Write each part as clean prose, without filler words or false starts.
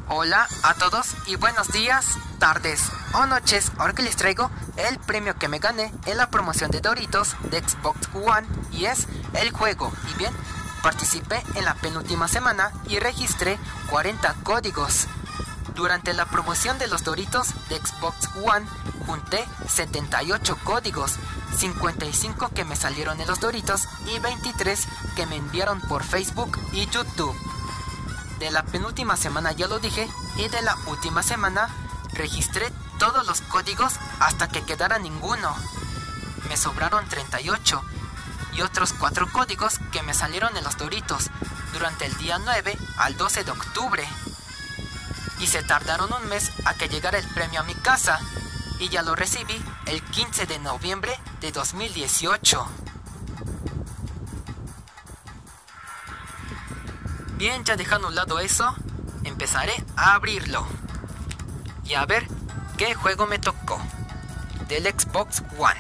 Hola a todos y buenos días, tardes o noches. Ahora que les traigo el premio que me gané en la promoción de Doritos de Xbox One, y es el juego. Y bien, participé en la penúltima semana y registré 40 códigos. Durante la promoción de los Doritos de Xbox One junté 78 códigos, 55 que me salieron en los Doritos y 23 que me enviaron por Facebook y YouTube. De la penúltima semana ya lo dije, y de la última semana registré todos los códigos hasta que quedara ninguno. Me sobraron 38 y otros 4 códigos que me salieron en los Doritos durante el día 9 al 12 de octubre. Y se tardaron un mes a que llegara el premio a mi casa, y ya lo recibí el 15 de noviembre de 2018. Bien, ya dejando a un lado eso, empezaré a abrirlo y a ver qué juego me tocó del Xbox One.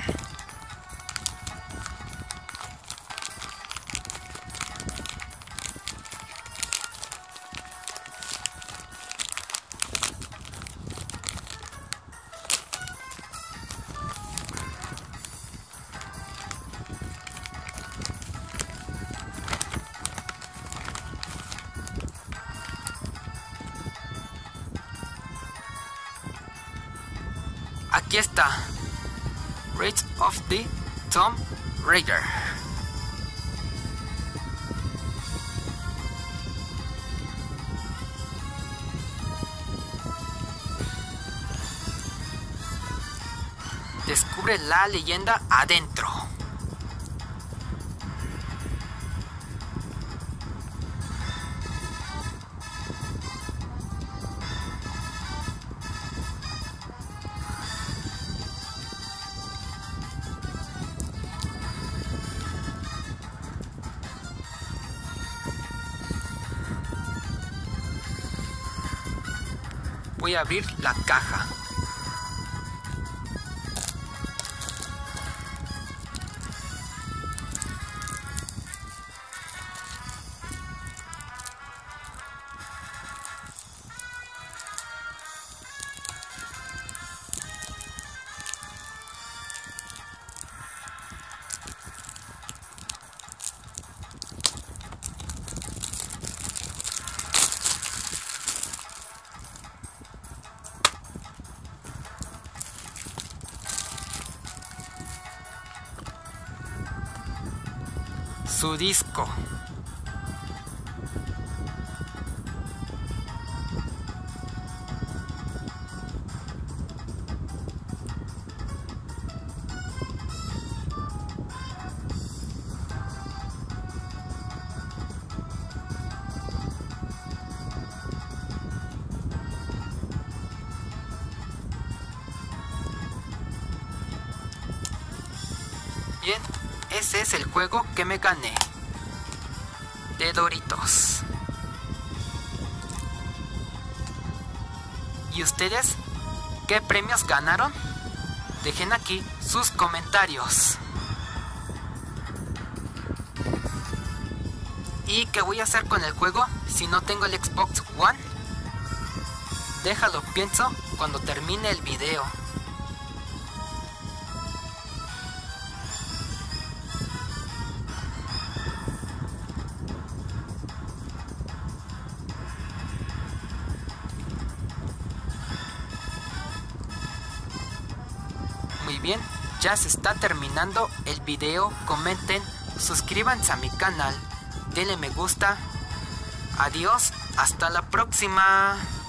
Aquí está, Rise of the Tomb Raider. Descubre la leyenda adentro. Voy a abrir la caja. Su disco. Bien, ese es el juego que me gané de Doritos. ¿Y ustedes qué premios ganaron? Dejen aquí sus comentarios. ¿Y qué voy a hacer con el juego si no tengo el Xbox One? Déjalo pienso cuando termine el video. Muy bien, ya se está terminando el video. Comenten, suscríbanse a mi canal, denle me gusta. Adiós, hasta la próxima.